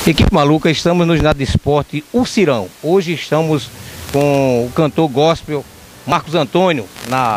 Equipe Maluca, estamos no ginásio de esporte O Cirão. Hoje estamos com o cantor gospel Marcos Antônio,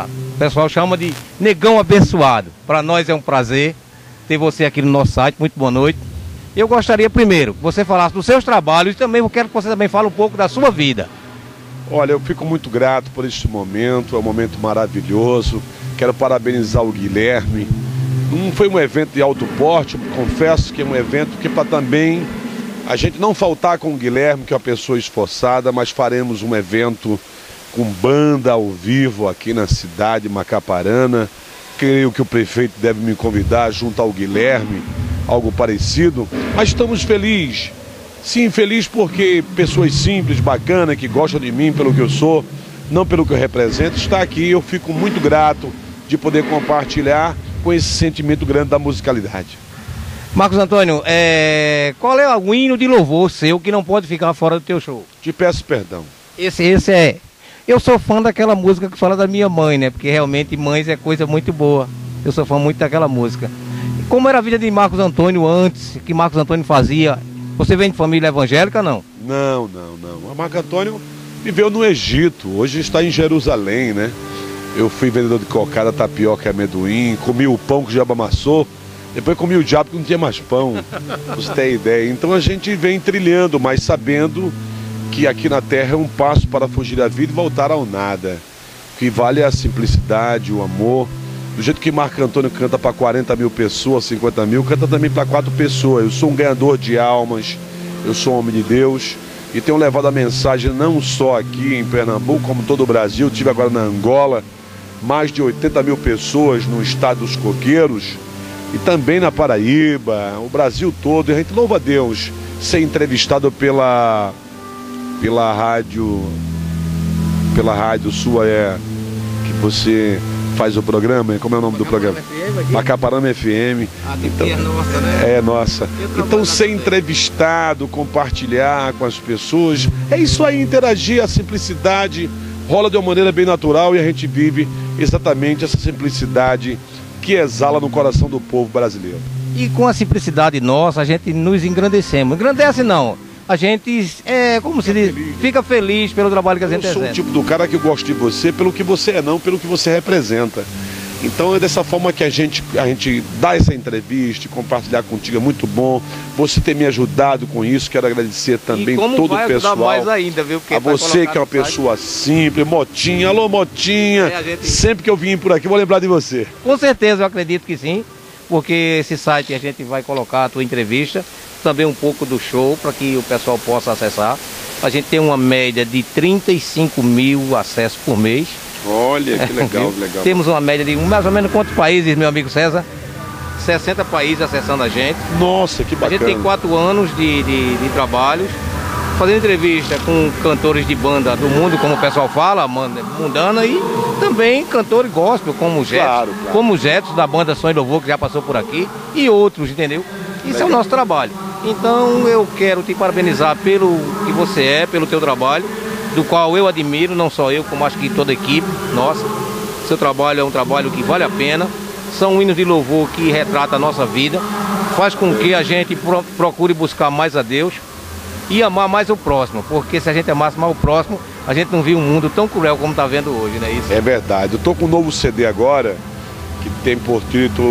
o pessoal chama de Negão Abençoado. Para nós é um prazer ter você aqui no nosso site. Muito boa noite. Eu gostaria primeiro que você falasse dos seus trabalhos e também eu quero que você também fale um pouco da sua vida. Olha, eu fico muito grato por este momento, é um momento maravilhoso. Quero parabenizar o Guilherme. Não foi um evento de alto porte, confesso que é um evento que para também a gente não faltar com o Guilherme, que é uma pessoa esforçada, mas faremos um evento com banda ao vivo aqui na cidade Macaparana. Creio que o prefeito deve me convidar junto ao Guilherme, algo parecido. Mas estamos felizes. Sim, feliz porque pessoas simples, bacanas, que gostam de mim pelo que eu sou, não pelo que eu represento, está aqui. Eu fico muito grato de poder compartilhar com esse sentimento grande da musicalidade. Marcos Antônio, qual é o hino de louvor seu que não pode ficar fora do teu show? Te peço perdão. Esse é... Eu sou fã daquela música que fala da minha mãe, né? Porque realmente mães é coisa muito boa. Eu sou fã muito daquela música. Como era a vida de Marcos Antônio antes, que Marcos Antônio fazia? Você vem de família evangélica, não? Não. O Marcos Antônio viveu no Egito, hoje está em Jerusalém, né? Eu fui vendedor de cocada, tapioca e amendoim, comi o pão que o diabo amassou, depois comi o diabo que não tinha mais pão, pra você ter ideia. Então a gente vem trilhando, mas sabendo que aqui na terra é um passo para fugir da vida e voltar ao nada. O que vale é a simplicidade, o amor. Do jeito que Marco Antônio canta para 40 mil pessoas, 50 mil, canta também para 4 pessoas. Eu sou um ganhador de almas, eu sou um homem de Deus e tenho levado a mensagem não só aqui em Pernambuco, como todo o Brasil. Eu estive agora na Angola, mais de 80 mil pessoas no estado dos coqueiros e também na Paraíba, o Brasil todo. E a gente louva a Deus ser entrevistado pela rádio sua, que você faz o programa, como é o nome do programa? Macaparana FM. Então, é nossa, né? É nossa. Então ser entrevistado, compartilhar com as pessoas, é isso aí, interagir, a simplicidade rola de uma maneira bem natural e a gente vive exatamente essa simplicidade que exala no coração do povo brasileiro. E com a simplicidade nossa, a gente nos engrandecemos. Engrandece não. A gente, como se diz, fica feliz pelo trabalho que a gente exerce. Eu sou o tipo do cara que gosta de você pelo que você é, não pelo que você representa. Então é dessa forma que a gente dá essa entrevista, compartilhar contigo é muito bom. Você ter me ajudado com isso, quero agradecer também todo o pessoal. Mais ainda, viu? A você que é uma pessoa simples, Motinha, alô Motinha. Sempre que eu vim por aqui, vou lembrar de você. Com certeza, eu acredito que sim, porque esse site a gente vai colocar a tua entrevista, também um pouco do show para que o pessoal possa acessar. A gente tem uma média de 35 mil acessos por mês. Olha, que legal, legal. Temos uma média de mais ou menos quantos países, meu amigo César? 60 países acessando a gente. Nossa, que bacana. A gente tem 4 anos de trabalhos, fazendo entrevista com cantores de banda do mundo, como o pessoal fala, mundana, e também cantores gospel, como o Jetson, como o Jetson da banda Sonho e Louvor, que já passou por aqui, e outros, entendeu? Isso é o nosso trabalho. Então eu quero te parabenizar pelo que você é, pelo teu trabalho, do qual eu admiro, não só eu, como acho que toda a equipe nossa. Seu trabalho é um trabalho que vale a pena, são hinos de louvor que retratam a nossa vida, faz com que a gente procure buscar mais a Deus e amar mais o próximo, porque se a gente amasse mais o próximo, a gente não viu um mundo tão cruel como está vendo hoje, não é isso? É verdade. Eu estou com um novo CD agora, que tem por título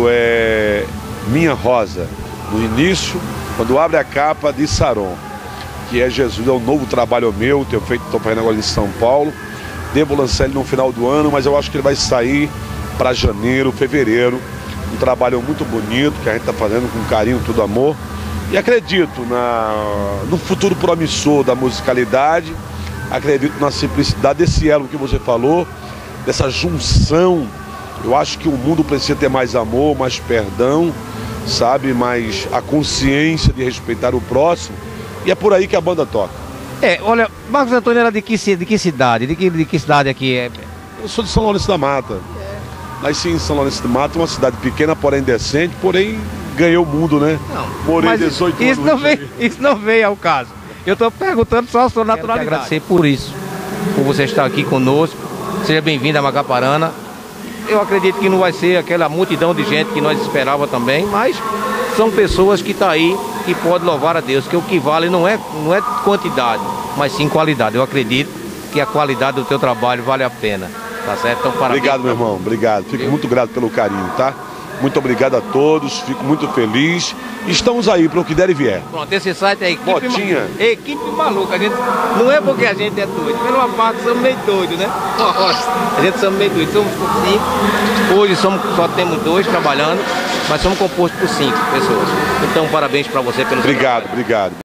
Minha Rosa. No início, quando abre a capa de Saron, que é Jesus, é um novo trabalho meu, estou fazendo agora em São Paulo. Devo lançar ele no final do ano, mas eu acho que ele vai sair para janeiro, fevereiro. Um trabalho muito bonito, que a gente está fazendo com carinho, tudo amor. E acredito no futuro promissor da musicalidade, acredito na simplicidade desse elo que você falou, dessa junção. Eu acho que o mundo precisa ter mais amor, mais perdão, sabe, mais a consciência de respeitar o próximo, e é por aí que a banda toca. Olha, Marcos Antônio era de que cidade? De que cidade aqui? Eu sou de São Lourenço da Mata. Nasci em São Lourenço da Mata, uma cidade pequena, porém decente, porém ganhou o mundo, né? Não, morei 18 anos. Isso não veio ao caso. Eu estou perguntando só a sua naturalidade. Quero agradecer por isso, por você estar aqui conosco. Seja bem-vindo a Macaparana. Eu acredito que não vai ser aquela multidão de gente que nós esperava também, mas são pessoas que estão aí que pode louvar a Deus, que o que vale não é quantidade, mas sim qualidade. Eu acredito que a qualidade do teu trabalho vale a pena, tá certo? Então, parabéns. Obrigado, meu irmão, obrigado. Fico muito grato pelo carinho, tá? Muito obrigado a todos, fico muito feliz. Estamos aí para o que der e vier. Pronto, esse site é Botinha. Equipe maluca. A gente, não é porque a gente é doido, pela uma parte somos meio doidos, né? A gente somos meio doidos, somos 5. Hoje só temos 2 trabalhando, mas somos compostos por 5 pessoas. Então, parabéns para você pelo Obrigado, obrigado.